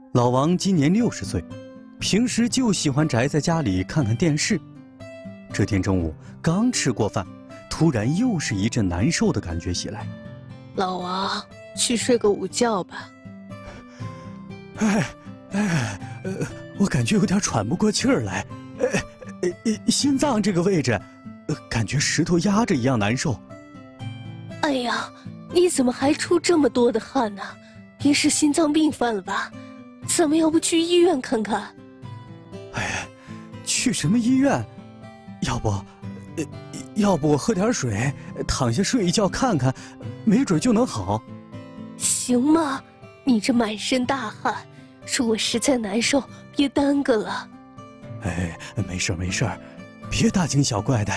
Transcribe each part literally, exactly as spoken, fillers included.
老王今年六十岁，平时就喜欢宅在家里看看电视。这天中午刚吃过饭，突然又是一阵难受的感觉袭来。 老王，去睡个午觉吧。 哎哎，呃，我感觉有点喘不过气儿来，呃呃，心脏这个位置，呃，感觉石头压着一样难受。 哎呀，你怎么还出这么多的汗呢？别是心脏病犯了吧？怎么要不去医院看看？ 哎呀，去什么医院？要不，呃，要不我喝点水，躺下睡一觉看看，没准就能好。 行吗？你这满身大汗，说我实在难受，别耽搁了。 哎，没事没事，别大惊小怪的。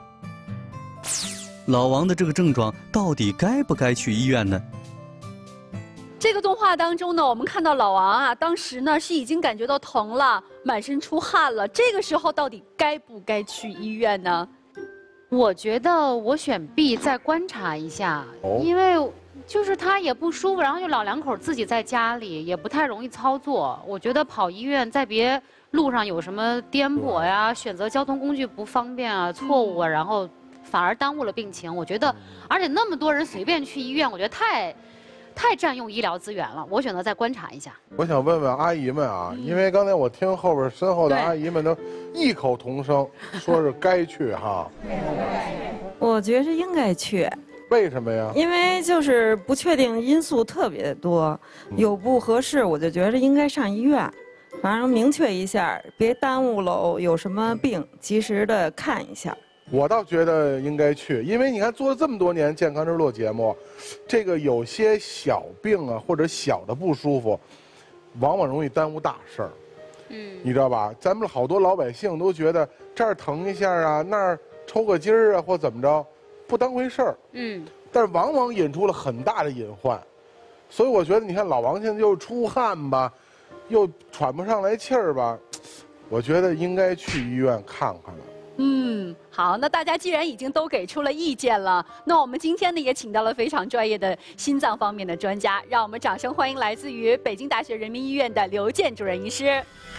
老王的这个症状到底该不该去医院呢？ 这个动画当中呢，我们看到老王啊，当时呢是已经感觉到疼了，满身出汗了。这个时候到底该不该去医院呢？ 我觉得我选 B， 再观察一下， 哦、 因为就是他也不舒服，然后就老两口自己在家里，也不太容易操作。我觉得跑医院，再别路上有什么颠簸呀，选择交通工具不方便啊、错误啊，然后反而耽误了病情。我觉得，而且那么多人随便去医院，我觉得太。太占用医疗资源了，我选择再观察一下。 我想问问阿姨们啊，嗯、因为刚才我听后边身后的阿姨们都异口同声说是该去哈。 我觉得是应该去。 为什么呀？ 因为就是不确定因素特别多，有不合适，我就觉得应该上医院。反正明确一下，别耽误了有什么病，及时的看一下。 我倒觉得应该去，因为你看做了这么多年健康日落节目，这个有些小病啊或者小的不舒服，往往容易耽误大事儿。嗯，你知道吧？咱们好多老百姓都觉得这儿疼一下啊，那儿抽个筋儿啊，或怎么着，不当回事儿。嗯，但是往往引出了很大的隐患。所以我觉得，你看老王现在又出汗吧，又喘不上来气儿吧，我觉得应该去医院看看了。 嗯，好，那大家既然已经都给出了意见了，那我们今天呢也请到了非常专业的心脏方面的专家，让我们掌声欢迎来自于北京大学人民医院的刘健主任医师。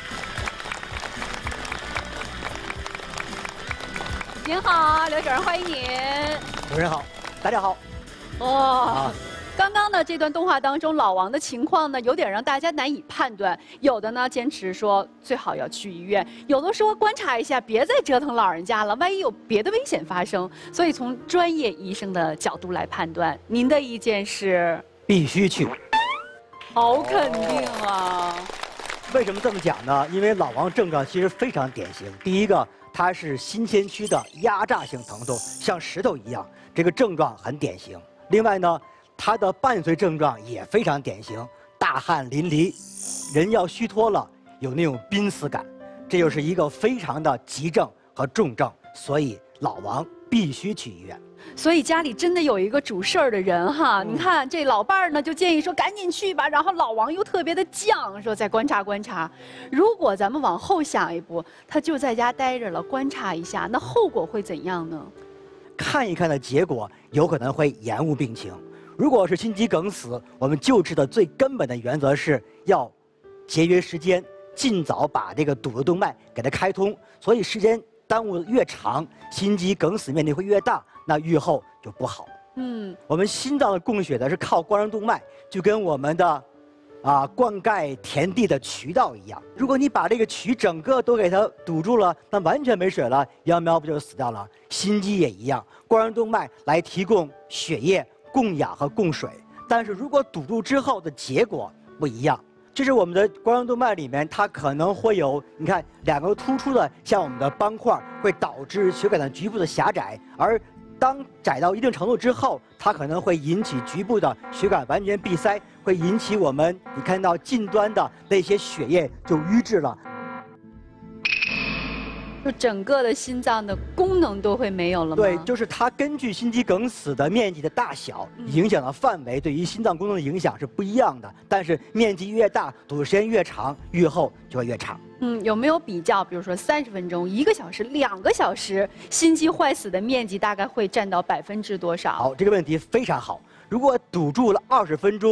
您好，刘主任，欢迎您。 主任好，大家好。 哇、哦。啊刚刚呢，这段动画当中，老王的情况呢，有点让大家难以判断。有的呢，坚持说最好要去医院；有的说观察一下，别再折腾老人家了，万一有别的危险发生。所以从专业医生的角度来判断，您的意见是必须去。 好肯定啊！ 为什么这么讲呢？因为老王症状其实非常典型。第一个，它是心前区的压榨性疼痛，像石头一样，这个症状很典型。另外呢，它的伴随症状也非常典型，大汗淋漓，人要虚脱了，有那种濒死感，这就是一个非常的急症和重症，所以老王必须去医院。 所以家里真的有一个主事儿的人哈，嗯、你看这老伴儿呢就建议说赶紧去吧，然后老王又特别的犟，说再观察观察。如果咱们往后想一步，他就在家待着了，观察一下，那后果会怎样呢？ 看一看的结果有可能会延误病情。如果是心肌梗死，我们救治的最根本的原则是要节约时间，尽早把这个堵的动脉给它开通。所以时间耽误越长，心肌梗死面积会越大，那预后就不好。嗯，我们心脏的供血呢是靠冠状动脉，就跟我们的啊灌溉田地的渠道一样。如果你把这个渠整个都给它堵住了，那完全没水了，秧苗不就死掉了？心肌也一样，冠状动脉来提供血液、供氧和供水，但是如果堵住之后的结果不一样，就是我们的冠状动脉里面它可能会有，你看两个突出的像我们的斑块，会导致血管的局部的狭窄，而当窄到一定程度之后，它可能会引起局部的血管完全闭塞，会引起我们你看到近端的那些血液就瘀滞了。 就整个的心脏的功能都会没有了吗？ 对，就是它根据心肌梗死的面积的大小，影响的范围对于心脏功能的影响是不一样的。但是面积越大，堵的时间越长，预后就会越长。 嗯，有没有比较？比如说三十分钟、一个小时、两个小时，心肌坏死的面积大概会占到百分之多少？ 好，这个问题非常好。如果堵住了二十分钟，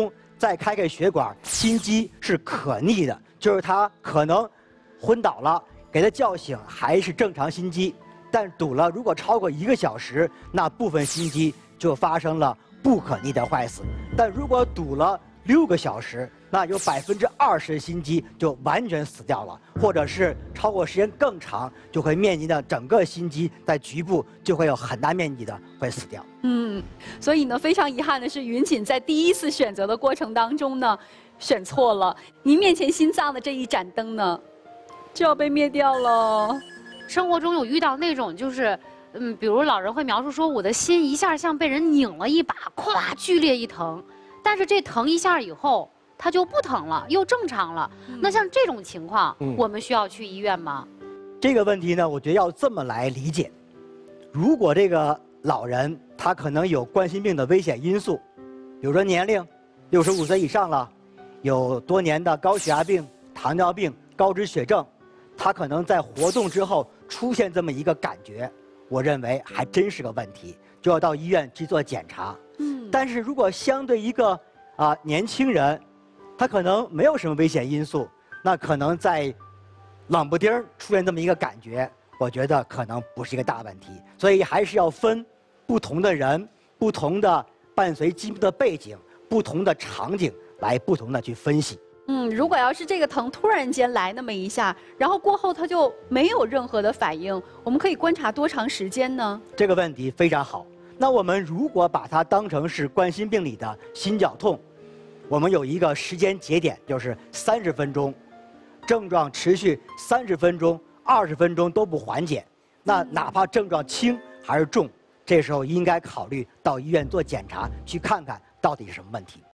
再开开血管，心肌是可逆的，就是他可能昏倒了，给他叫醒还是正常心肌，但堵了如果超过一个小时，那部分心肌就发生了不可逆的坏死。但如果堵了六个小时，那有百分之二十的心肌就完全死掉了，或者是超过时间更长，就会面临的整个心肌在局部就会有很大面积的会死掉。 嗯，所以呢，非常遗憾的是，云锦在第一次选择的过程当中呢，选错了。您面前心脏的这一盏灯呢，就要被灭掉了。 生活中有遇到那种就是，嗯，比如老人会描述说，我的心一下像被人拧了一把，咵，剧烈一疼，但是这疼一下以后，它就不疼了，又正常了。嗯、那像这种情况，嗯、我们需要去医院吗？ 这个问题呢，我觉得要这么来理解：如果这个老人他可能有冠心病的危险因素，比如说年龄六十五岁以上了，有多年的高血压病、糖尿病、高脂血症，他可能在活动之后出现这么一个感觉，我认为还真是个问题，就要到医院去做检查。嗯，但是如果相对一个啊年轻人，他可能没有什么危险因素，那可能在冷不丁儿出现这么一个感觉，我觉得可能不是一个大问题。所以还是要分不同的人、不同的伴随疾病的背景、不同的场景来不同的去分析。 嗯，如果要是这个疼突然间来那么一下，然后过后他就没有任何的反应，我们可以观察多长时间呢？ 这个问题非常好。那我们如果把它当成是冠心病里的心绞痛，我们有一个时间节点，就是三十分钟，症状持续三十分钟、二十分钟都不缓解，那哪怕症状轻还是重，这时候应该考虑到医院做检查，去看看到底是什么问题。